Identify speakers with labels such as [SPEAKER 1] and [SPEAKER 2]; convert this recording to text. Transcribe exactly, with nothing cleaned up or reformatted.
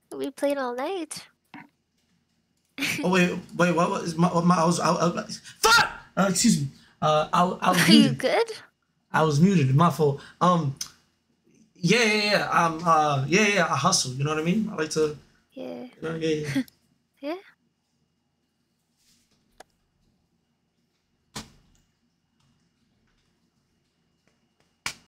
[SPEAKER 1] We played all night.
[SPEAKER 2] Oh wait, wait, what was my? What my I was, I, I, fuck! Uh, excuse me. Uh, I, I was
[SPEAKER 1] Are you
[SPEAKER 2] muted.
[SPEAKER 1] good?
[SPEAKER 2] I was muted. My fault. Um, yeah, yeah, yeah. Um, uh, yeah, yeah. I hustle. You know what I mean? I like to.
[SPEAKER 1] Yeah.
[SPEAKER 2] You know, yeah, yeah.
[SPEAKER 1] Yeah.